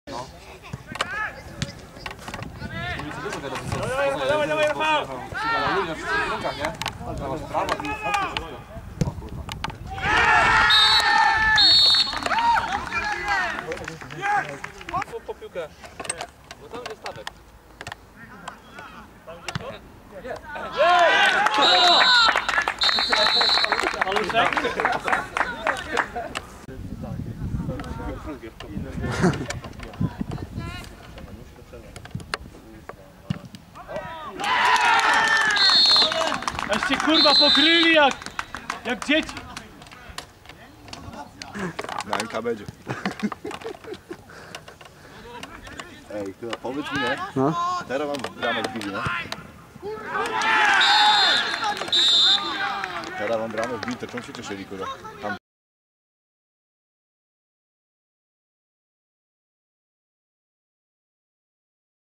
Dawaj, Rafał! Po piłkę. Bo tam gdzie stawek. Tam gdzie to? Jest! Paluszek? Aście kurwa pokryli jak dzieci. Na MK będzie. Ej, chyba powiedz mi, nie? No. Teraz mam bramę wbili, nie? Teraz mam bramę wbili, to czemu się cieszyli, kurwa? Tam